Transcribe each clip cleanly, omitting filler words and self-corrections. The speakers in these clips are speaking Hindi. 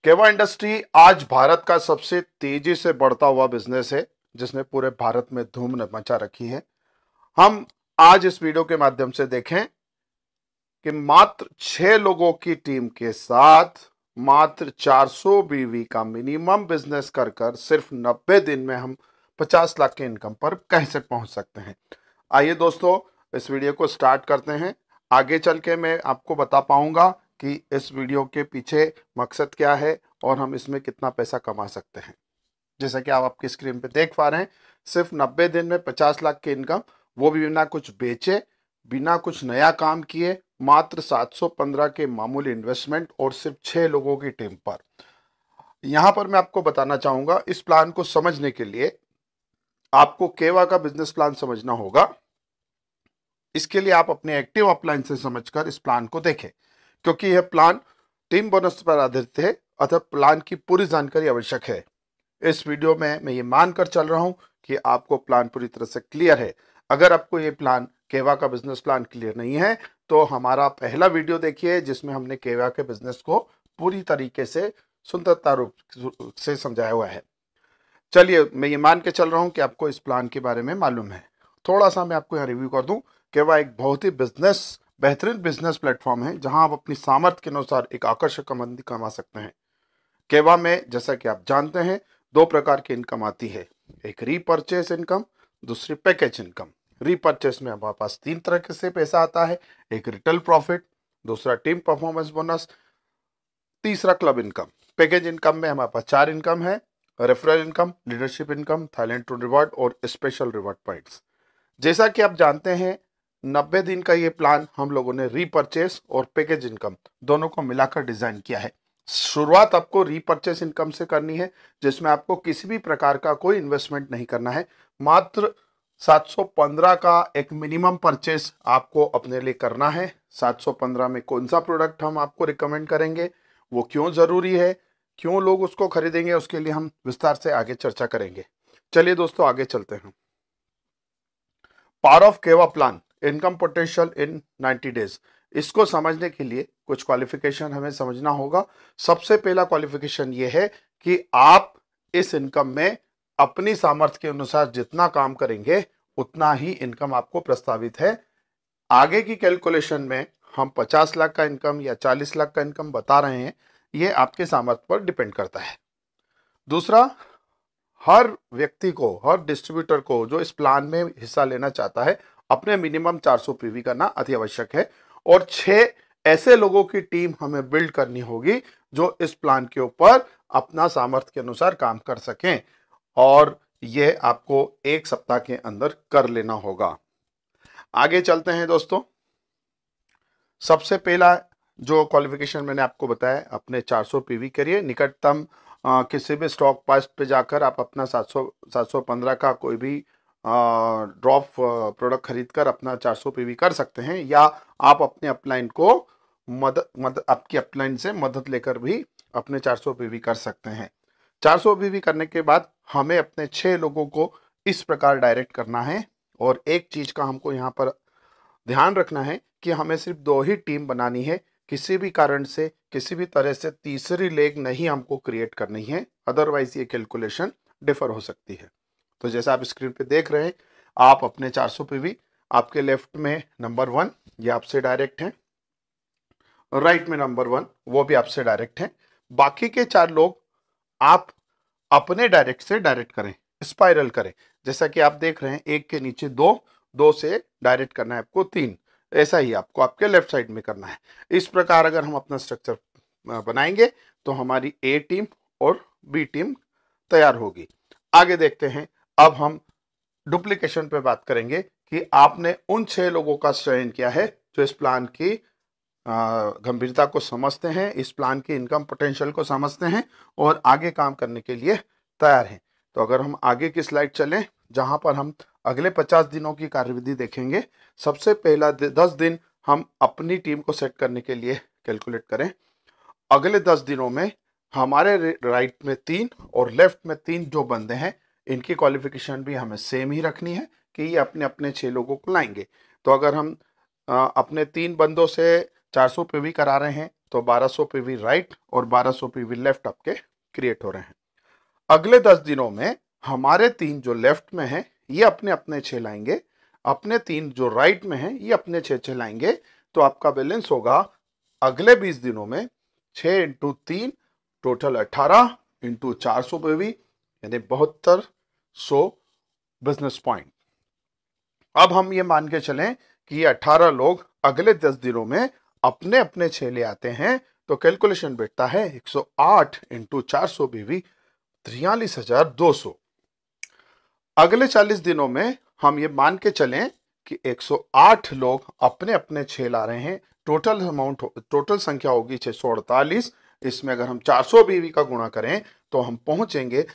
केवा इंडस्ट्री आज भारत का सबसे तेजी से बढ़ता हुआ बिजनेस है, जिसने पूरे भारत में धूम मचा रखी है। हम आज इस वीडियो के माध्यम से देखें कि मात्र 6 लोगों की टीम के साथ मात्र 400 बीवी का मिनिमम बिजनेस कर सिर्फ 90 दिन में हम 50 लाख के इनकम पर कैसे पहुंच सकते हैं। आइए दोस्तों, इस वीडियो को स्टार्ट करते हैं। आगे चल के मैं आपको बता पाऊंगा कि इस वीडियो के पीछे मकसद क्या है और हम इसमें कितना पैसा कमा सकते हैं। जैसा कि आप आपकी स्क्रीन पे देख पा रहे हैं, सिर्फ 90 दिन में 50 लाख की इनकम, वो भी बिना कुछ बेचे, बिना कुछ नया काम किए, मात्र 715 के मामूली इन्वेस्टमेंट और सिर्फ 6 लोगों की टीम पर। यहां पर मैं आपको बताना चाहूंगा, इस प्लान को समझने के लिए आपको केवा का बिजनेस प्लान समझना होगा। इसके लिए आप अपने एक्टिव अपलाइन से समझकर इस प्लान को देखें, क्योंकि यह प्लान टीम बोनस पर आधारित है, अतः प्लान की पूरी जानकारी आवश्यक है। इस वीडियो में मैं ये मानकर चल रहा हूं कि आपको प्लान पूरी तरह से क्लियर है। अगर आपको ये प्लान, केवा का बिजनेस प्लान क्लियर नहीं है, तो हमारा पहला वीडियो देखिए, जिसमें हमने केवा के बिजनेस को पूरी तरीके से सुंदरता रूप से समझाया हुआ है। चलिए, मैं ये मान के चल रहा हूं कि आपको इस प्लान के बारे में मालूम है। थोड़ा सा मैं आपको यहाँ रिव्यू कर दूं। केवा एक बहुत ही बेहतरीन बिजनेस प्लेटफॉर्म है, जहां आप अपनी सामर्थ्य के अनुसार एक आकर्षक आमदनी कमा सकते हैं। केवा में, जैसा कि आप जानते हैं, 2 प्रकार की इनकम आती है। एक रीपर्चेस इनकम, दूसरी पैकेज इनकम। रीपर्चेस में हमारे पास 3 तरह के से पैसा आता है। एक रिटेल प्रॉफिट, दूसरा टीम परफॉर्मेंस बोनस, तीसरा क्लब इनकम। पैकेज इनकम में हमारे पास 4 इनकम है: referral income, leadership income, Thailand tour reward और स्पेशल रिवॉर्ड पॉइंट्स। जैसा कि आप जानते हैं, 90 दिन का ये प्लान हम लोगों ने रीपर्चेस और पैकेज इनकम दोनों को मिलाकर डिजाइन किया है। शुरुआत आपको रीपर्चेस इनकम से करनी है, जिसमें आपको किसी भी प्रकार का कोई इन्वेस्टमेंट नहीं करना है। मात्र 715 का एक मिनिमम परचेस आपको अपने लिए करना है। 715 में कौन सा प्रोडक्ट हम आपको रिकमेंड करेंगे, वो क्यों जरूरी है, क्यों लोग उसको खरीदेंगे, उसके लिए हम विस्तार से आगे चर्चा करेंगे। चलिए दोस्तों, आगे चलते हैं। Power of Keva plan, income potential in 90 days. इसको समझने के लिए कुछ क्वालिफिकेशन हमें समझना होगा। सबसे पहला क्वालिफिकेशन ये है कि आप इस इनकम में अपनी सामर्थ्य के अनुसार जितना काम करेंगे, उतना ही इनकम आपको प्रस्तावित है। आगे की कैलकुलेशन में हम 50 लाख का इनकम या 40 लाख का इनकम बता रहे हैं, ये आपके सामर्थ्य पर डिपेंड करता है। दूसरा, हर व्यक्ति को, हर डिस्ट्रीब्यूटर को जो इस प्लान में हिस्सा लेना चाहता है, अपने मिनिमम 400 पीवी करना अति आवश्यक है। और 6 ऐसे लोगों की टीम हमें बिल्ड करनी होगी जो इस प्लान के ऊपर अपना सामर्थ्य के अनुसार काम कर सकें, और ये आपको 1 सप्ताह के अंदर कर लेना होगा। आगे चलते हैं दोस्तों। सबसे पहला जो क्वालिफिकेशन मैंने आपको बताया, अपने 400 पीवी करिए। निकटतम किसी भी स्टॉक पास्ट पे जाकर आप अपना 715 का कोई भी ड्रॉप प्रोडक्ट खरीद कर अपना 400 पीवी कर सकते हैं, या आप अपने अपलाइन को आपकी अपलाइन से मदद लेकर भी अपने 400 पीवी कर सकते हैं। 400 पीवी करने के बाद हमें अपने 6 लोगों को इस प्रकार डायरेक्ट करना है। और एक चीज का हमको यहाँ पर ध्यान रखना है कि हमें सिर्फ 2 ही टीम बनानी है। किसी भी कारण से, किसी भी तरह से तीसरी लेग नहीं हमको क्रिएट करनी है, अदरवाइज ये कैलकुलेशन डिफर हो सकती है। तो जैसा आप स्क्रीन पे देख रहे हैं, आप अपने 400 पीवी, आपके लेफ्ट में नंबर 1 ये आपसे डायरेक्ट है, राइट में नंबर 1 वो भी आपसे डायरेक्ट है। बाकी के 4 लोग आप अपने डायरेक्ट से डायरेक्ट करें, स्पाइरल करें। जैसा कि आप देख रहे हैं, 1 के नीचे 2, 2 से डायरेक्ट करना है आपको 3। ऐसा ही आपको आपके लेफ्ट साइड में करना है। इस प्रकार अगर हम अपना स्ट्रक्चर बनाएंगे तो हमारी ए टीम और बी टीम तैयार होगी। आगे देखते हैं। अब हम डुप्लीकेशन पे बात करेंगे कि आपने उन 6 लोगों का चयन किया है जो इस प्लान की गंभीरता को समझते हैं, इस प्लान की इनकम पोटेंशियल को समझते हैं और आगे काम करने के लिए तैयार हैं। तो अगर हम आगे की स्लाइड चलें, जहां पर हम अगले 50 दिनों की कार्यविधि देखेंगे। सबसे पहला 10 दिन हम अपनी टीम को सेट करने के लिए कैलकुलेट करें। अगले 10 दिनों में हमारे राइट में 3 और लेफ्ट में 3 जो बंदे हैं, इनकी क्वालिफिकेशन भी हमें सेम ही रखनी है कि ये अपने अपने 6 लोगों को लाएंगे। तो अगर हम अपने 3 बंदों से 400 पे भी करा रहे हैं, तो 1200 पीवी राइट और 1200 पीवी लेफ्ट आपके क्रिएट हो रहे हैं। अगले 10 दिनों में हमारे 3 जो लेफ्ट में हैं ये अपने अपने 6 लाएंगे, अपने 3 जो राइट में हैं ये अपने 6 लाएंगे। तो आपका बैलेंस होगा अगले 20 दिनों में 6 इंटू 3 टोटल 18 इंटू 400 पीवी यानी 7200 बिजनेस पॉइंट। अब हम ये मान के चलें कि ये 18 लोग अगले 10 दिनों में अपने अपने 6 ले आते हैं, तो कैलकुलेशन बैठता है 108 इंटू 400 बीवी 43,200। अगले 40 दिनों में हम ये मान के चलें कि 108 लोग अपने अपने 6 ला रहे हैं, टोटल संख्या होगी 648। इसमें अगर हम 400 बीवी का गुणा करें तो हम पहुंचेंगे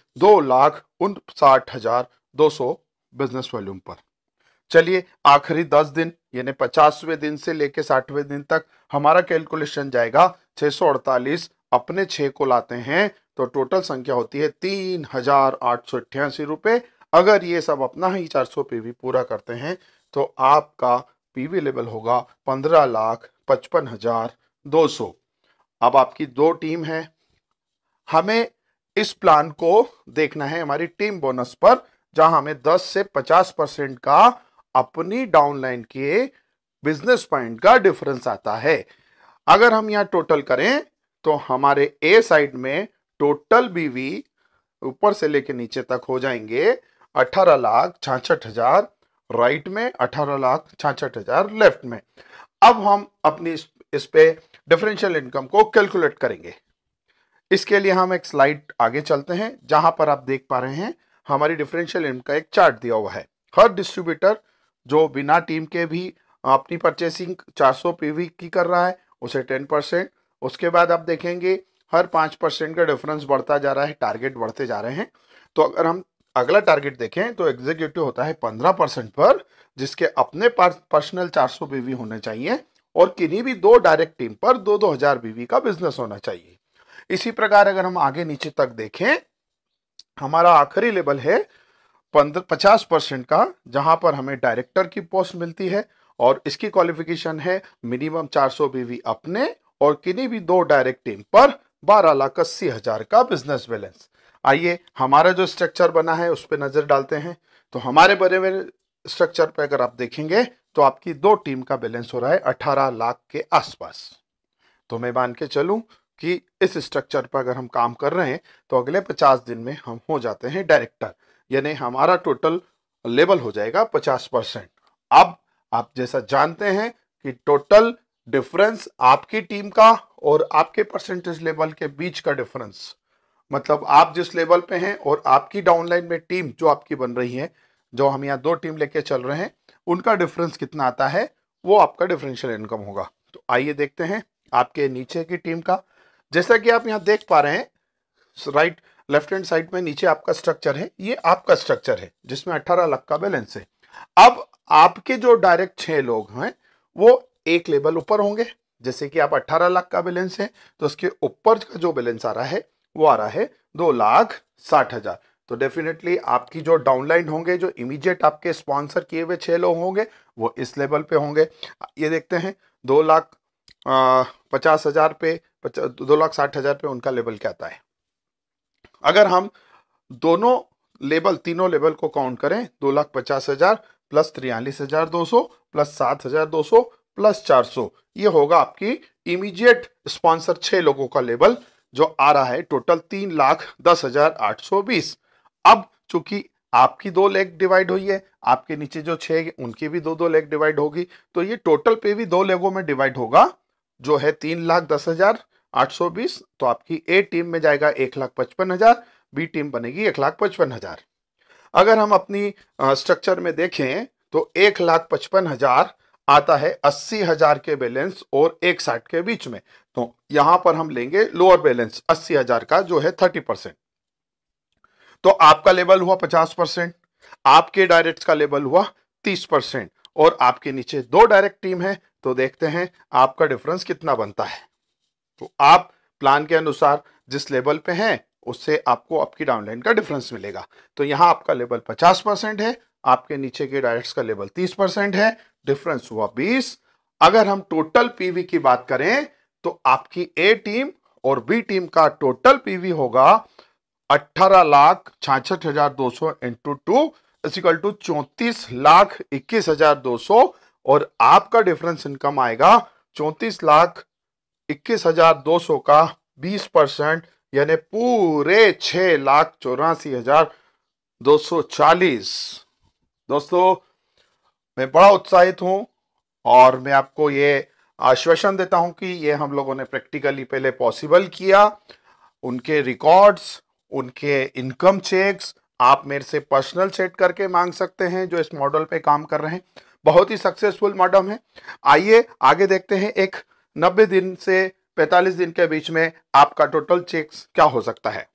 2,59,200 बिजनेस वॉल्यूम पर। चलिए आखिरी 10 दिन यानी 50वें दिन से लेके 60वें दिन तक हमारा कैलकुलेशन जाएगा 648 अपने 6 को लाते हैं तो टोटल संख्या होती है 3,888 रुपए। अगर ये सब अपना ही 400 पीवी पूरा करते हैं तो आपका पीवी लेवल होगा 15,55,200। अब आपकी 2 टीम है, हमें इस प्लान को देखना है हमारी टीम बोनस पर, जहां हमें 10 से 50% का अपनी डाउनलाइन के बिजनेस पॉइंट का डिफरेंस आता है। अगर हम यहां टोटल करें तो हमारे ए साइड में टोटल बीवी ऊपर से लेके नीचे तक हो जाएंगे 18,66,000 राइट में, 18,66,000 लेफ्ट में। अब हम अपनी इस पे डिफरेंशियल इनकम को कैलकुलेट करेंगे। इसके लिए हम एक स्लाइड आगे चलते हैं जहां पर आप देख पा रहे हैं हमारी डिफरेंशियल इनकम का एक चार्ट दिया हुआ है। हर डिस्ट्रीब्यूटर जो बिना टीम के भी अपनी परचेसिंग 400 पीवी की कर रहा है उसे 10%। उसके बाद आप देखेंगे हर 5% का डिफरेंस बढ़ता जा रहा है, टारगेट बढ़ते जा रहे हैं। तो अगर हम अगला टारगेट देखें तो एग्जीक्यूटिव होता है 15% पर, जिसके अपने पर्सनल 400 पीवी होने चाहिए और किन्हीं भी 2 डायरेक्ट टीम पर 2-2 हजार पीवी का बिजनेस होना चाहिए। इसी प्रकार अगर हम आगे नीचे तक देखें हमारा आखिरी लेवल है 50% का, जहां पर हमें डायरेक्टर की पोस्ट मिलती है और इसकी क्वालिफिकेशन है मिनिमम 400 बीवी अपने और किन्हीं भी 2 डायरेक्ट टीम पर 12,80,000 का बिजनेस बैलेंस। आइए हमारा जो स्ट्रक्चर बना है उस पर नजर डालते हैं। तो हमारे बने हुए स्ट्रक्चर पे अगर आप देखेंगे तो आपकी 2 टीम का बैलेंस हो रहा है 18 लाख के आसपास। तो मैं मान के चलूं कि इस स्ट्रक्चर पर अगर हम काम कर रहे हैं तो अगले 50 दिन में हम हो जाते हैं डायरेक्टर, यानी हमारा टोटल लेवल हो जाएगा 50%। अब आप जैसा जानते हैं कि टोटल डिफरेंस आपकी टीम का और आपके परसेंटेज लेवल के बीच का डिफरेंस, मतलब आप जिस लेवल पे हैं और आपकी डाउनलाइन में टीम जो आपकी बन रही है, जो हम यहाँ 2 टीम लेके चल रहे हैं, उनका डिफरेंस कितना आता है वो आपका डिफरेंशियल इनकम होगा। तो आइए देखते हैं आपके नीचे की टीम का। जैसा कि आप यहाँ देख पा रहे हैं राइट लेफ्ट हैंड साइड में नीचे आपका स्ट्रक्चर है, ये आपका स्ट्रक्चर है जिसमें 18 लाख का बैलेंस है। अब आपके जो डायरेक्ट 6 लोग हैं वो एक लेवल ऊपर होंगे। जैसे कि आप 18 लाख का बैलेंस है तो उसके ऊपर का जो बैलेंस आ रहा है वो आ रहा है 2,60,000। तो डेफिनेटली आपकी जो डाउनलाइन होंगे, जो इमीडिएट आपके स्पॉन्सर किए हुए 6 लोग होंगे वो इस लेवल पे होंगे। ये देखते हैं 2,50,000 पे 2,60,000 पे उनका लेवल क्या आता है। अगर हम दोनों लेवल तीनों लेवल को काउंट करें 2,50,000 प्लस 43,200 प्लस 7,200 प्लस 400, ये होगा आपकी इमीडिएट स्पॉन्सर 6 लोगों का लेवल जो आ रहा है टोटल 3,10,820। अब चूंकि आपकी 2 लेग डिवाइड हुई है, आपके नीचे जो 6 उनकी भी 2-2 लेग डिवाइड होगी, तो ये टोटल पे भी 2 लेगों में डिवाइड होगा जो है 3,10,820। तो आपकी ए टीम में जाएगा 1,55,000, बी टीम बनेगी 1,55,000। अगर हम अपनी स्ट्रक्चर में देखें तो 1,55,000 आता है 80,000 के बैलेंस और 160 के बीच में। तो यहां पर हम लेंगे लोअर बैलेंस 80,000 का जो है 30%। तो आपका लेवल हुआ 50%, आपके डायरेक्ट का लेवल हुआ 30% और आपके नीचे 2 डायरेक्ट टीम है। तो देखते हैं आपका डिफरेंस कितना बनता है। तो आप प्लान के अनुसार जिस लेवल पे हैं उससे आपको आपकी डाउनलाइन का डिफरेंस मिलेगा। तो यहां आपका लेवल 50% है, आपके नीचे के डायरेक्ट्स का लेवल 30% है, डिफरेंस हुआ 20। अगर हम टोटल पीवी की बात करें तो आपकी ए टीम और बी टीम का टोटल पीवी होगा 18,66,200 इंटू 2 इक्वल टू 34,21,200 और आपका डिफरेंस इनकम आएगा 34,21,200 का 20% यानी पूरे 6,84,240। दोस्तों, मैं बड़ा उत्साहित हूं और मैं आपको ये आश्वासन देता हूं कि ये हम लोगों ने प्रैक्टिकली पहले पॉसिबल किया। उनके रिकॉर्ड्स, उनके इनकम चेक्स आप मेरे से पर्सनल सेट करके मांग सकते हैं जो इस मॉडल पे काम कर रहे हैं। बहुत ही सक्सेसफुल मॉडल है। आइए आगे देखते हैं एक 90 दिन से 45 दिन के बीच में आपका टोटल चेक्स क्या हो सकता है।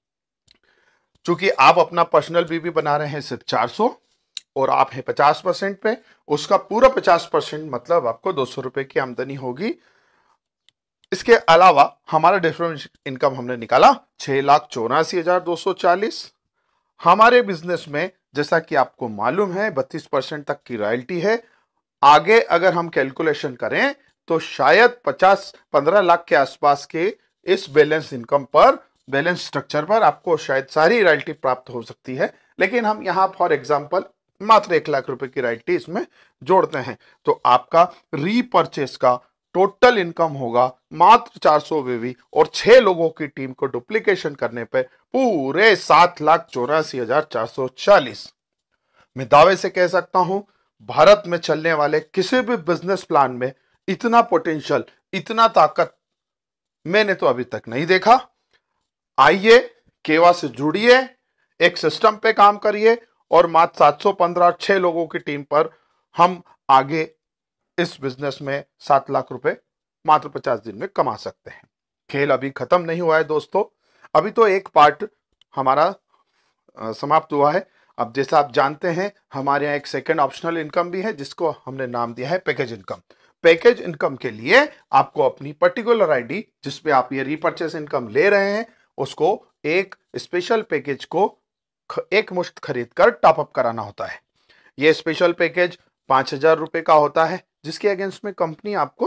चूंकि आप अपना पर्सनल बीबी बना रहे हैं सिर्फ 400 और आप हैं 50% पे, उसका पूरा 50% मतलब आपको 200 रुपए की आमदनी होगी। इसके अलावा हमारा डिफरेंस इनकम हमने निकाला 6,84,240। हमारे बिजनेस में जैसा कि आपको मालूम है 32% तक की रॉयल्टी है। आगे अगर हम कैलकुलेशन करें तो शायद 15 लाख के आसपास के इस बैलेंस इनकम पर, बैलेंस स्ट्रक्चर पर आपको शायद सारी रॉयल्टी प्राप्त हो सकती है, लेकिन हम यहां फॉर एग्जांपल मात्र 1 लाख रुपए की रॉयल्टी इसमें जोड़ते हैं तो आपका रीपर्चेस का टोटल इनकम होगा मात्र 400 बीवी और 6 लोगों की टीम को डुप्लीकेशन करने पर पूरे 7,84,440। मैं दावे से कह सकता हूं भारत में चलने वाले किसी भी बिजनेस प्लान में इतना पोटेंशियल, इतना ताकत मैंने तो अभी तक नहीं देखा। आइए केवा से जुड़िए, एक सिस्टम पे काम करिए और मात्र 715 6 लोगों की टीम पर हम आगे इस बिजनेस में 7 लाख रुपए मात्र 50 दिन में कमा सकते हैं। खेल अभी खत्म नहीं हुआ है दोस्तों, अभी तो एक पार्ट हमारा समाप्त हुआ है। अब जैसा आप जानते हैं हमारे यहाँ एक सेकेंड ऑप्शनल इनकम भी है जिसको हमने नाम दिया है पैकेज इनकम। पैकेज इनकम के लिए आपको अपनी पर्टिकुलर आईडी जिसपे आप ये रीपर्चेस इनकम ले रहे हैं उसको एक स्पेशल पैकेज को एक मुश्त खरीद कर टॉपअप कराना होता है। ये स्पेशल पैकेज 5,000 रुपए का होता है जिसके अगेंस्ट में कंपनी आपको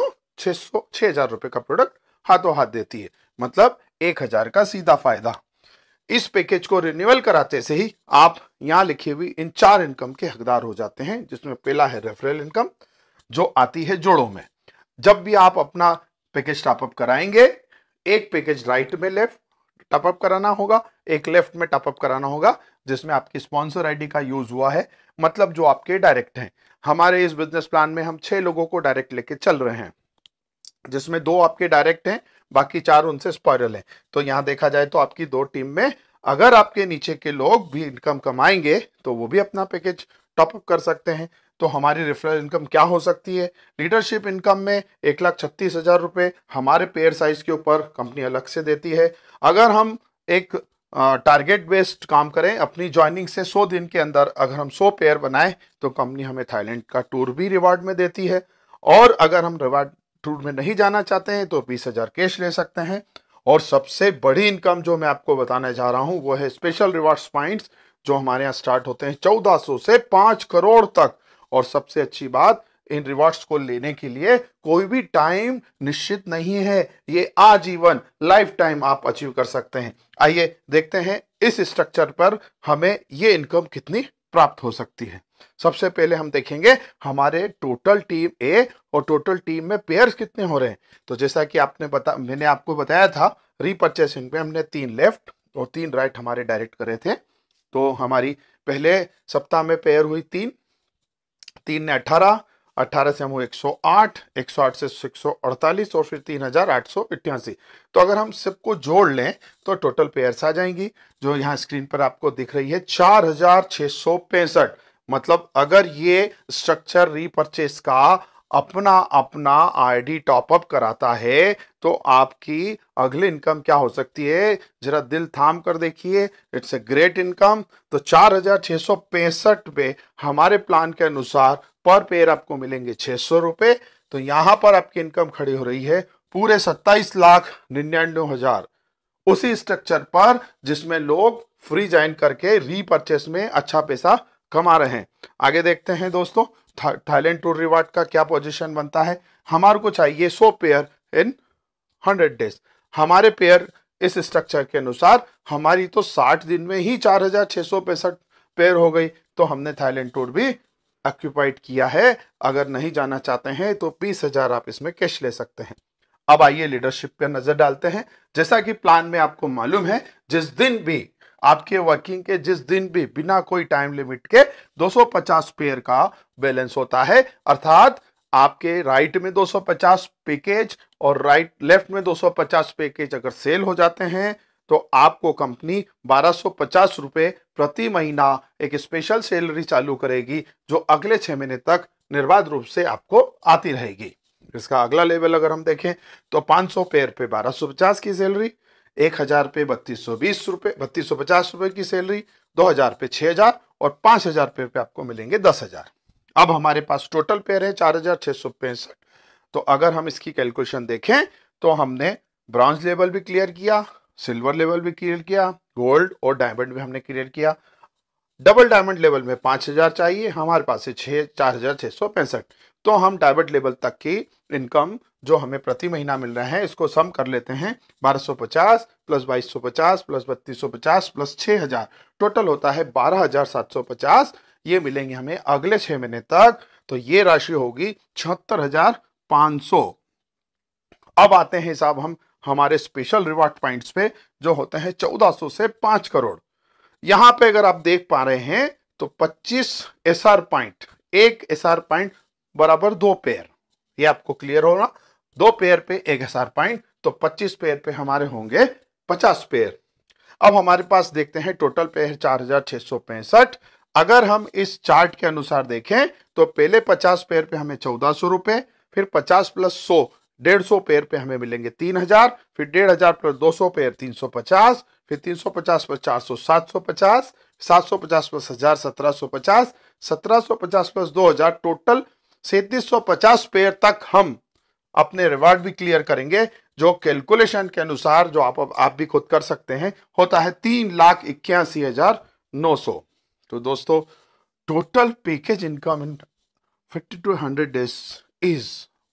6,000 रुपए का प्रोडक्ट हाथों हाथ देती है, मतलब 1,000 का सीधा फायदा। इस पैकेज को रिन्यूअल कराते से ही आप यहां लिखी हुई इन 4 इनकम के हकदार हो जाते हैं, जिसमें पहला है रेफरल इनकम जो आती है जोड़ों में। जब भी आप अपना पैकेज टॉपअप कराएंगे, एक पैकेज राइट में लेफ्ट टॉपअप कराना होगा, एक लेफ्ट में टॉपअप कराना होगा जिसमें आपकी स्पॉन्सर आईडी का यूज हुआ है, मतलब जो आपके डायरेक्ट हैं। हमारे इस बिजनेस प्लान में हम 6 लोगों को डायरेक्ट लेके चल रहे हैं जिसमें 2 आपके डायरेक्ट हैं, बाकी 4 उनसे स्पॉइरल हैं। तो यहां देखा जाए तो आपकी 2 टीम में अगर आपके नीचे के लोग भी इनकम कमाएंगे तो वो भी अपना पैकेज टॉपअप कर सकते हैं। तो हमारी रेफरल इनकम क्या हो सकती है? लीडरशिप इनकम में 1,36,000 रुपए हमारे पेयर साइज के ऊपर कंपनी अलग से देती है। अगर हम एक टारगेट बेस्ड काम करें, अपनी ज्वाइनिंग से 100 दिन के अंदर अगर हम 100 पेयर बनाए तो कंपनी हमें थाईलैंड का टूर भी रिवार्ड में देती है। और अगर हम रिवार्ड टूर में नहीं जाना चाहते हैं तो 20,000 कैश ले सकते हैं। और सबसे बड़ी इनकम जो मैं आपको बताने जा रहा हूं वो है स्पेशल रिवार्ड्स पॉइंट्स जो हमारे यहाँ स्टार्ट होते हैं 1400 से 5 करोड़ तक। और सबसे अच्छी बात, इन रिवार्ड्स को लेने के लिए कोई भी टाइम निश्चित नहीं है, ये आजीवन लाइफ टाइम आप अचीव कर सकते हैं। आइए देखते हैं इस स्ट्रक्चर पर हमें ये इनकम कितनी प्राप्त हो सकती है। सबसे पहले हम देखेंगे हमारे टोटल टीम ए और टोटल टीम में पेयर्स कितने हो रहे हैं। तो जैसा कि मैंने आपको बताया था रीपर्चेसिंग पे हमने 3 लेफ्ट और 3 राइट हमारे डायरेक्ट करे थे। तो हमारी पहले सप्ताह में पेयर हुई 3 ने 18 से हम हुए 108, 108 से 148 और फिर 3,888। तो अगर हम सबको जोड़ लें तो टोटल पेयर्स आ जाएंगी जो यहाँ स्क्रीन पर आपको दिख रही है 4,665। मतलब अगर ये स्ट्रक्चर रीपर्चेस का अपना अपना आईडी टॉपअप कराता है तो आपकी अगली इनकम क्या हो सकती है, जरा दिल थाम कर देखिए। It's a great income. तो 4,665 पे हमारे प्लान के अनुसार पर पेयर आपको मिलेंगे 600 रुपए। तो यहां पर आपकी इनकम खड़ी हो रही है पूरे 27,99,000 उसी स्ट्रक्चर पर जिसमें लोग फ्री ज्वाइन करके रीपर्चेस में अच्छा पैसा कमा रहे हैं। आगे देखते हैं दोस्तों थाईलैंड टूर रिवार्ड का क्या पोजीशन बनता है। हमारे को चाहिए 100 पेयर इन 100 डेज। हमारे पेयर इस स्ट्रक्चर के अनुसार हमारी तो 60 दिन में ही 4665 पेयर हो गई। तो हमने थाईलैंड टूर भी ऑक्यूपाइड किया है। अगर नहीं जाना चाहते हैं तो 20,000 आप इसमें कैश ले सकते हैं। अब आइए लीडरशिप पर नजर डालते हैं। जैसा कि प्लान में आपको मालूम है, जिस दिन भी आपके वर्किंग के जिस दिन भी बिना कोई टाइम लिमिट के 250 पेयर का बैलेंस होता है, अर्थात आपके राइट में 250 पैकेज और लेफ्ट में 250 पैकेज अगर सेल हो जाते हैं तो आपको कंपनी 1250 रुपए प्रति महीना एक स्पेशल सैलरी चालू करेगी, जो अगले 6 महीने तक निर्बाध रूप से आपको आती रहेगी। इसका अगला लेवल अगर हम देखें तो 500 पेयर पे 1250 की सैलरी, 1000 पे 3250 रुपए की सैलरी, 2000 पे 6000 और 5000 पेयर पे आपको मिलेंगे 10,000। अब हमारे पास टोटल पेयर है 4665। तो अगर हम इसकी कैलकुलेशन देखें तो हमने ब्रॉन्ज लेवल भी क्लियर किया, सिल्वर लेवल भी क्लियर किया, गोल्ड और डायमंड भी हमने क्लियर किया। डबल डायमंड लेवल में 5000 चाहिए, हमारे पास है 4665। तो हम डायमंड लेवल तक की इनकम जो हमें प्रति महीना मिल रहा है इसको सम कर लेते हैं। 1250 प्लस 2250 प्लस 3250 प्लस 6000, टोटल होता है 12750। ये मिलेंगे हमें अगले 6 महीने तक। तो ये राशि होगी 76,500। अब आते हैं साहब हम हमारे स्पेशल रिवार्ड पॉइंट्स पे, जो होते हैं 1400 से 5 करोड़। यहां पे अगर आप देख पा रहे हैं तो 25 एसआर पॉइंट, एक एसआर पॉइंट बराबर 2 पेयर, ये आपको क्लियर होगा। 2 पेयर पे 1 एसआर पॉइंट, तो 25 पेयर पे हमारे होंगे 50 पेयर। अब हमारे पास देखते हैं टोटल पेयर है 4665। अगर हम इस चार्ट के अनुसार देखें तो पहले 50 पेयर पे हमें 1400 रुपए, फिर 50 प्लस 100 150 पेयर पे हमें मिलेंगे 3000, फिर 1500 प्लस 200 पेयर 350, फिर 350 plus 400 750, 750 plus 1000 1750, 1750 plus 2000, total 3750 pair तक हम अपने रिवार्ड भी क्लियर करेंगे, जो कैलकुलेशन के अनुसार जो आप भी खुद कर सकते हैं होता है 3,81,900। तो दोस्तों total package income in 5200 days is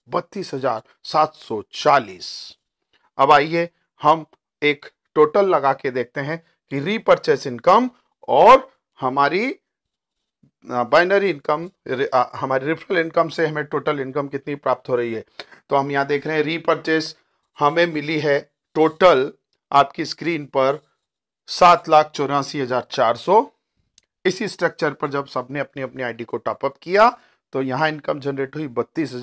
32,740। अब आइए हम एक टोटल लगा के देखते हैं कि रीपर्चेस इनकम और हमारी बाइनरी इनकम, हमारी रेफरल इनकम से हमें टोटल इनकम कितनी प्राप्त हो रही है। तो हम यहाँ देख रहे हैं रीपर्चेस हमें मिली है टोटल आपकी स्क्रीन पर 7,84,400। इसी स्ट्रक्चर पर जब सबने अपनी अपनी आईडी को टॉपअप किया तो यहाँ इनकम जनरेट हुई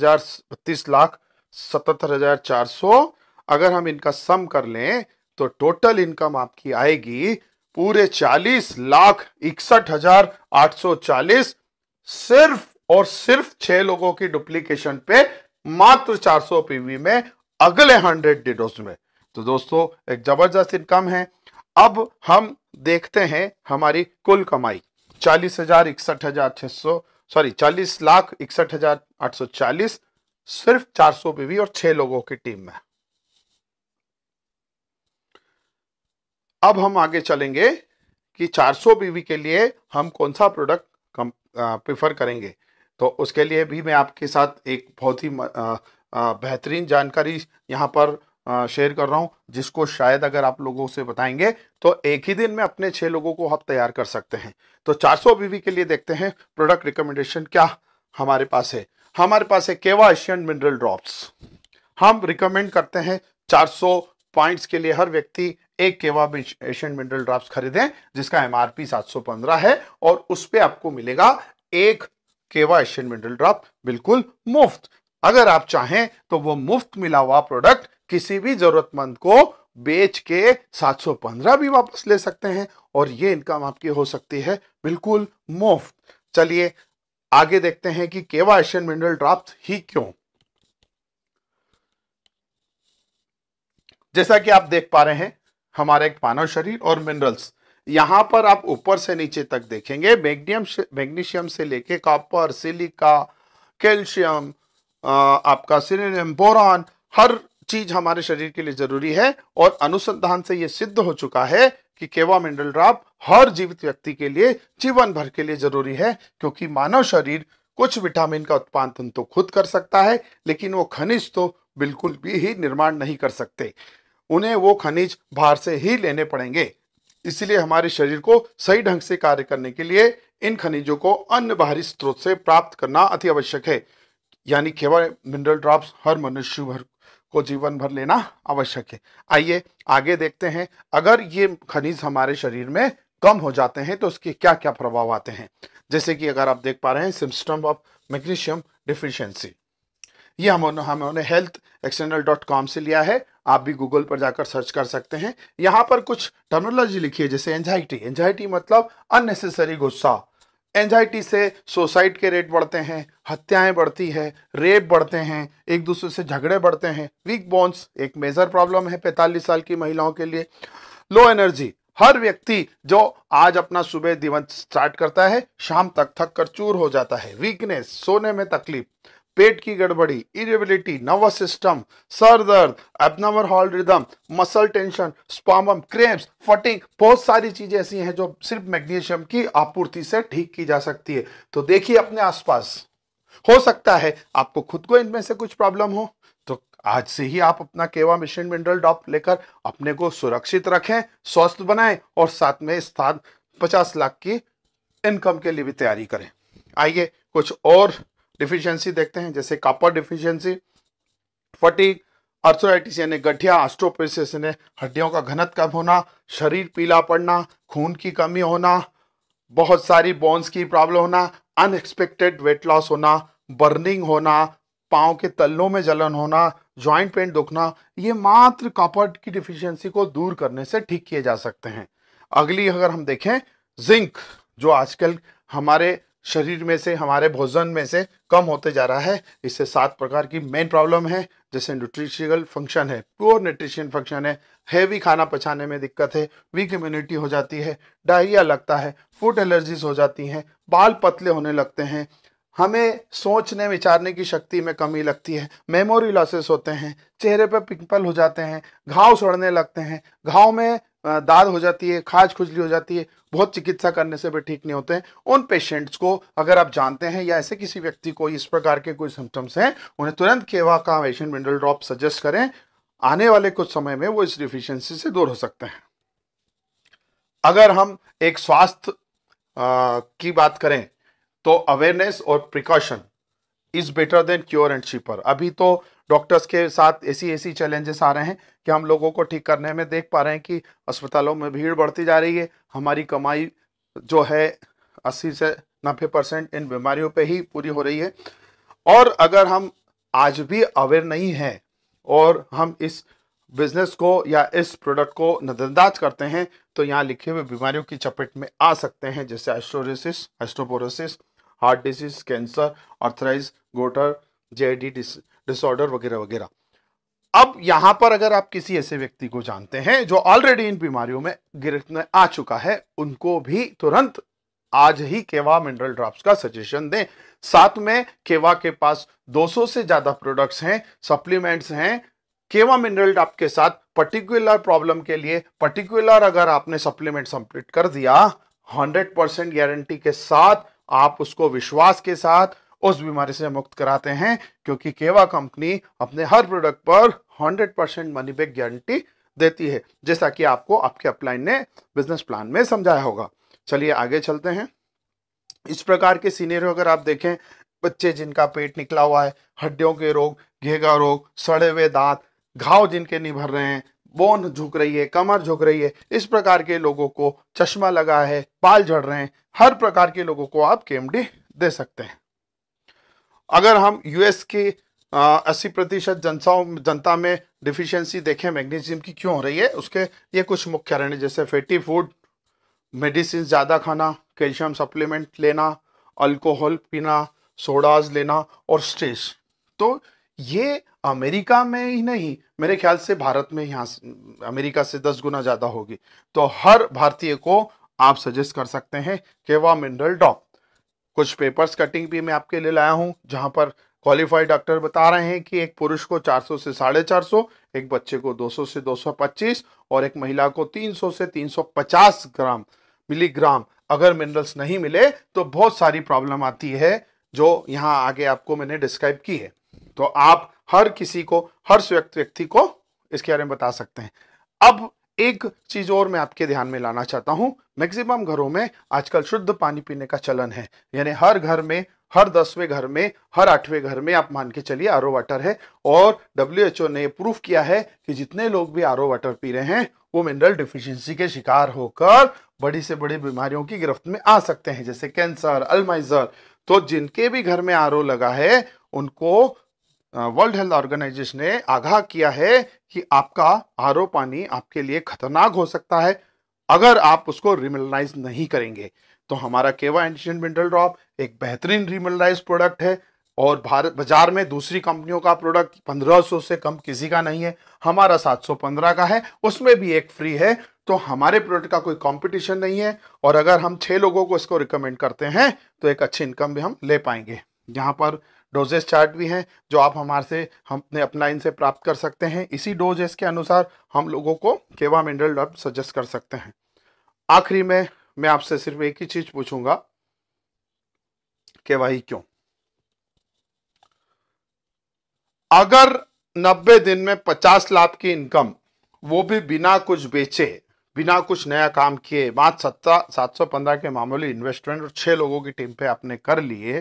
32,77,400। अगर हम इनका सम कर लें तो टोटल इनकम आपकी आएगी पूरे 40,61,840, सिर्फ और सिर्फ 6 लोगों की डुप्लीकेशन पे, मात्र 400 पीवी में अगले 100 डेज में। तो दोस्तों एक जबरदस्त इनकम है। अब हम देखते हैं हमारी कुल कमाई 40,61,840 सिर्फ 400 पीवी और 6 लोगों की टीम में। अब हम आगे चलेंगे कि 400 पीवी के लिए हम कौन सा प्रोडक्ट प्रेफर करेंगे। तो उसके लिए भी मैं आपके साथ एक बहुत ही बेहतरीन जानकारी यहाँ पर शेयर कर रहा हूँ, जिसको शायद अगर आप लोगों से बताएंगे तो एक ही दिन में अपने 6 लोगों को आप तैयार कर सकते हैं। तो 400 बीवी के लिए देखते हैं प्रोडक्ट रिकमेंडेशन क्या हमारे पास है। हमारे पास है केवा एशियन मिनरल ड्रॉप्स। हम रिकमेंड करते हैं 400 पॉइंट्स के लिए हर व्यक्ति एक केवा एशियन मिनरल ड्रॉप्स खरीदें, जिसका एमआरपी 715 है और उस पे आपको मिलेगा एक केवा एशियन मिनरल ड्रॉप बिल्कुल मुफ्त। अगर आप चाहें तो वो मुफ्त मिला हुआ प्रोडक्ट किसी भी जरूरतमंद को बेच के 715 भी वापस ले सकते हैं और ये इनकम आपकी हो सकती है बिल्कुल मुफ्त। चलिए आगे देखते हैं कि केवा एशियन मिनरल ड्रॉप्स ही क्यों। जैसा कि आप देख पा रहे हैं हमारा एक मानव शरीर और मिनरल्स, यहां पर आप ऊपर से नीचे तक देखेंगे मैग्नीशियम से लेके कॉपर, सिलिका, कैल्शियम, आपका सिलेनियम, बोरॉन, हर चीज हमारे शरीर के लिए जरूरी है। और अनुसंधान से यह सिद्ध हो चुका है कि केवा मिनरल ड्रॉप हर जीवित व्यक्ति के लिए जीवन भर के लिए जरूरी है, क्योंकि मानव शरीर कुछ विटामिन का उत्पादन तो खुद कर सकता है, लेकिन वो खनिज तो बिल्कुल भी ही निर्माण नहीं कर सकते। उन्हें वो खनिज बाहर से ही लेने पड़ेंगे। इसलिए हमारे शरीर को सही ढंग से कार्य करने के लिए इन खनिजों को अन्य बाहरी स्रोत से प्राप्त करना अति आवश्यक है। यानी केवा मिनरल ड्रॉप्स हर मनुष्य भर को जीवन भर लेना आवश्यक है। आइए आगे देखते हैं, अगर ये खनिज हमारे शरीर में कम हो जाते हैं तो उसके क्या क्या प्रभाव आते हैं। जैसे कि अगर आप देख पा रहे हैं सिम्टम ऑफ मैग्नीशियम डिफिशियंसी, ये हमने healthexternal.com से लिया है। आप भी गूगल पर जाकर सर्च कर सकते हैं। यहाँ पर कुछ टर्मिनोलॉजी लिखी है, जैसे एंजाइटी मतलब अननेसेसरी गुस्सा। एंजाइटी से सुसाइड के रेट बढ़ते हैं, हत्याएं बढ़ती है, रेप बढ़ते हैं, एक दूसरे से झगड़े बढ़ते हैं। वीक बोन्स एक मेजर प्रॉब्लम है 45 साल की महिलाओं के लिए। लो एनर्जी, हर व्यक्ति जो आज अपना सुबह दिन स्टार्ट करता है शाम तक थक कर चूर हो जाता है। वीकनेस, सोने में तकलीफ, पेट की गड़बड़ी, इरिटेबिलिटी, नर्वस सिस्टम, सर दर्द, abnormal heart rhythm, muscle tension, spasm, cramps, फटिंग, बहुत सारी चीजें ऐसी हैं जो सिर्फ मैग्नीशियम की आपूर्ति से ठीक की जा सकती है। तो देखिए अपने आसपास, हो सकता है आपको खुद को इनमें से कुछ प्रॉब्लम हो, तो आज से ही आप अपना केवा मिशन मिनरल ड्रॉप लेकर अपने को सुरक्षित रखें, स्वस्थ बनाएं और साथ में स्थान 50 लाख की इनकम के लिए भी तैयारी करें। आइए कुछ और डिफिशियंसी देखते हैं, जैसे कॉपर डिफिशियंसी, फटीग, आर्थराइटिस यानी गठिया, ऑस्टियोपोरोसिस यानी हड्डियों का घनत्व कम होना, शरीर पीला पड़ना, खून की कमी होना, बहुत सारी बोन्स की प्रॉब्लम होना, अनएक्सपेक्टेड वेट लॉस होना, बर्निंग होना, पाँव के तल्लों में जलन होना, जॉइंट पेन दुखना, ये मात्र कॉपर की डिफिशियंसी को दूर करने से ठीक किए जा सकते हैं। अगली अगर हम देखें जिंक, जो आजकल हमारे शरीर में से, हमारे भोजन में से कम होते जा रहा है। इससे 7 प्रकार की मेन प्रॉब्लम है, जैसे न्यूट्रिशनल फंक्शन है, पुअर न्यूट्रिशन फंक्शन है, हैवी खाना पचाने में दिक्कत है, वीक इम्यूनिटी हो जाती है, डायरिया लगता है, फूड एलर्जीज हो जाती हैं, बाल पतले होने लगते हैं, हमें सोचने विचारने की शक्ति में कमी लगती है, मेमोरी लॉसेस होते हैं, चेहरे पर पिंपल हो जाते हैं, घाव सड़ने लगते हैं, घाव में दाद हो जाती है, खाज खुजली हो जाती है, बहुत चिकित्सा करने से भी ठीक नहीं होते हैं। उन पेशेंट्स को अगर आप जानते हैं या ऐसे किसी व्यक्ति को इस प्रकार के कोई सिम्टम्स हैं, उन्हें तुरंत केवा का मिशन मिनरल ड्रॉप सजेस्ट करें। आने वाले कुछ समय में वो इस डिफिशियंसी से दूर हो सकते हैं। अगर हम एक स्वास्थ्य की बात करें तो अवेयरनेस और precaution is better than cure and cheaper. अभी तो डॉक्टर्स के साथ ऐसी चैलेंजेस आ रहे हैं कि हम लोगों को ठीक करने में देख पा रहे हैं कि अस्पतालों में भीड़ बढ़ती जा रही है। हमारी कमाई जो है 80 से 90% इन बीमारियों पे ही पूरी हो रही है। और अगर हम आज भी अवेयर नहीं हैं और हम इस बिजनेस को या इस प्रोडक्ट को नजरअंदाज करते हैं तो यहाँ लिखे हुए बीमारियों की चपेट में आ सकते हैं, जैसे osteoporosis, heart disease, cancer, arthritis, goitre, जेआईडी डिसऑर्डर वगैरह वगैरह। अब यहां पर अगर आप किसी ऐसे व्यक्ति को जानते हैं जो ऑलरेडी इन बीमारियों में गिरफ्त में आ चुका है, उनको भी तुरंत आज ही केवा मिनरल ड्रॉप्स का सजेशन दें। साथ में केवा के पास 200 से ज्यादा प्रोडक्ट्स हैं, सप्लीमेंट्स हैं। केवा मिनरल ड्रॉप के साथ पर्टिकुलर प्रॉब्लम के लिए पर्टिकुलर अगर आपने सप्लीमेंट कंप्लीट कर दिया, 100% गारंटी के साथ आप उसको विश्वास के साथ उस बीमारी से मुक्त कराते हैं, क्योंकि केवा कंपनी अपने हर प्रोडक्ट पर 100% मनी बैक गारंटी देती है, जैसा कि आपको आपके अपलाइन ने बिजनेस प्लान में समझाया होगा। चलिए आगे चलते हैं। इस प्रकार के सीनियर अगर आप देखें, बच्चे जिनका पेट निकला हुआ है, हड्डियों के रोग, घेगा रोग, सड़े हुए दांत, घाव जिनके नहीं भर रहे हैं, बोन झुक रही है, कमर झुक रही है, इस प्रकार के लोगों को, चश्मा लगा है, बाल झड़ रहे हैं, हर प्रकार के लोगों को आप केएमडी दे सकते हैं। अगर हम यूएस की 80% जनता में डिफिशियंसी देखें मैग्नीशियम की क्यों हो रही है, उसके ये कुछ मुख्य कारण है, जैसे फैटी फूड, मेडिसिन ज़्यादा खाना, कैल्शियम सप्लीमेंट लेना, अल्कोहल पीना, सोडाज लेना और स्ट्रेस। तो ये अमेरिका में ही नहीं, मेरे ख्याल से भारत में यहाँ अमेरिका से 10 गुना ज़्यादा होगी। तो हर भारतीय को आप सजेस्ट कर सकते हैं केवा मिनरल ड्रॉप। कुछ पेपर्स कटिंग भी मैं आपके लिए लाया हूं, जहां पर क्वालिफाइड डॉक्टर बता रहे हैं कि एक पुरुष को 400 से 450, एक बच्चे को 200 से 225 और एक महिला को 300 से 350 मिलीग्राम अगर मिनरल्स नहीं मिले तो बहुत सारी प्रॉब्लम आती है, जो यहाँ आगे आपको मैंने डिस्क्राइब की है। तो आप हर किसी को, हर व्यक्ति को इसके बारे में बता सकते हैं। अब एक चीज और मैं आपके ध्यान में लाना चाहता हूं, मैक्सिमम घरों में आजकल शुद्ध पानी पीने का चलन है, यानी हर घर में, हर 10वें घर में, हर 8वें घर में आप मान के चलिए आरओ वाटर है। और WHO ने प्रूफ किया है कि जितने लोग भी आरओ वाटर पी रहे हैं वो मिनरल डिफिशियंसी के शिकार होकर बड़ी से बड़ी बीमारियों की गिरफ्त में आ सकते हैं, जैसे कैंसर, अल्जाइमर। तो जिनके भी घर में आरओ लगा है उनको वर्ल्ड हेल्थ ऑर्गेनाइजेशन ने आगाह किया है कि आपका आरओ पानी आपके लिए खतरनाक हो सकता है अगर आप उसको रिमिनरलाइज नहीं करेंगे। तो हमारा केवा एंशिएंट मिनरल ड्रॉप एक बेहतरीन रिमिनरलाइज प्रोडक्ट है और भारत बाजार में दूसरी कंपनियों का प्रोडक्ट 1500 से कम किसी का नहीं है, हमारा 715 का है, उसमें भी एक फ्री है। तो हमारे प्रोडक्ट का कोई कंपटीशन नहीं है और अगर हम 6 लोगों को इसको रिकमेंड करते हैं तो एक अच्छी इनकम भी हम ले पाएंगे। यहाँ पर डोजेस चार्ट भी हैं जो आप हमारे से, हम अपने अपलाइन से प्राप्त कर सकते हैं। इसी डोजेस के अनुसार हम लोगों को केवा मिनरल ड्रॉप सजेस्ट कर सकते हैं। आखिरी में मैं आपसे सिर्फ एक ही चीज पूछूंगा, केवा ही क्यों? अगर 90 दिन में 50 लाख की इनकम, वो भी बिना कुछ बेचे, बिना कुछ नया काम किए, मात्र 715 के मामूली इन्वेस्टमेंट और 6 लोगों की टीम पे आपने कर लिए,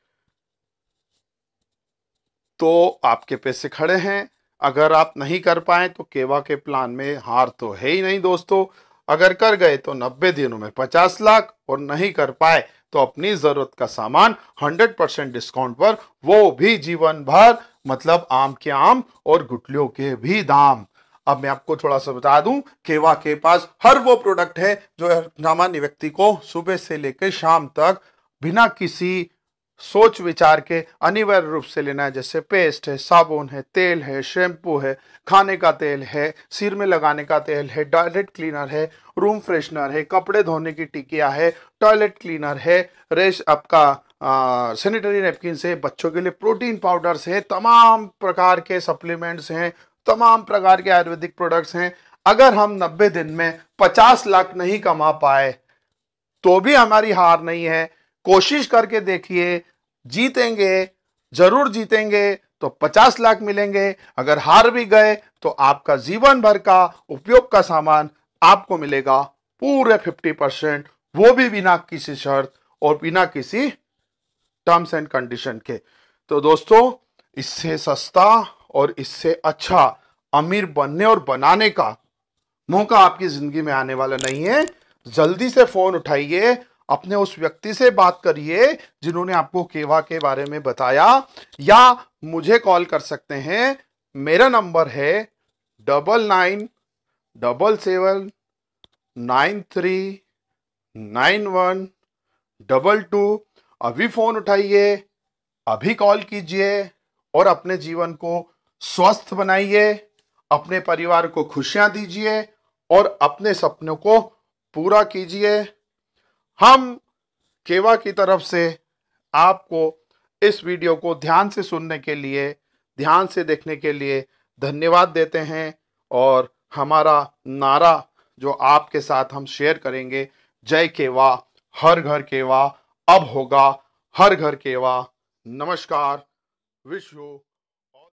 तो आपके पैसे खड़े हैं। अगर आप नहीं कर पाए तो केवा के प्लान में हार तो है ही नहीं दोस्तों। अगर कर गए तो 90 दिनों में 50 लाख, और नहीं कर पाए तो अपनी जरूरत का सामान 100% डिस्काउंट पर, वो भी जीवन भर, मतलब आम के आम और गुटलियों के भी दाम। अब मैं आपको थोड़ा सा बता दूं, केवा के पास हर वो प्रोडक्ट है जो सामान्य व्यक्ति को सुबह से लेकर शाम तक बिना किसी सोच विचार के अनिवार्य रूप से लेना है। जैसे पेस्ट है, साबुन है, तेल है, शैम्पू है, खाने का तेल है, सिर में लगाने का तेल है, टॉयलेट क्लीनर है, रूम फ्रेशनर है, कपड़े धोने की टिकिया है, टॉयलेट क्लीनर है, रेश आपका सैनिटरी नैपकिन है, बच्चों के लिए प्रोटीन पाउडर्स है, तमाम प्रकार के सप्लीमेंट्स हैं, तमाम प्रकार के आयुर्वेदिक प्रोडक्ट्स हैं। अगर हम 90 दिन में 50 लाख नहीं कमा पाए तो भी हमारी हार नहीं है। कोशिश करके देखिए, जीतेंगे, जरूर जीतेंगे तो 50 लाख मिलेंगे। अगर हार भी गए तो आपका जीवन भर का उपयोग का सामान आपको मिलेगा पूरे 50%, वो भी बिना किसी शर्त और बिना किसी टर्म्स एंड कंडीशन के। तो दोस्तों, इससे सस्ता और इससे अच्छा अमीर बनने और बनाने का मौका आपकी जिंदगी में आने वाला नहीं है। जल्दी से फोन उठाइए, अपने उस व्यक्ति से बात करिए जिन्होंने आपको केवा के बारे में बताया, या मुझे कॉल कर सकते हैं। मेरा नंबर है 9977939122। अभी फोन उठाइए, अभी कॉल कीजिए और अपने जीवन को स्वस्थ बनाइए, अपने परिवार को खुशियां दीजिए और अपने सपनों को पूरा कीजिए। हम केवा की तरफ से आपको इस वीडियो को ध्यान से सुनने के लिए, ध्यान से देखने के लिए धन्यवाद देते हैं। और हमारा नारा जो आपके साथ हम शेयर करेंगे, जय केवा, हर घर केवा, अब होगा हर घर केवा। नमस्कार, विश यू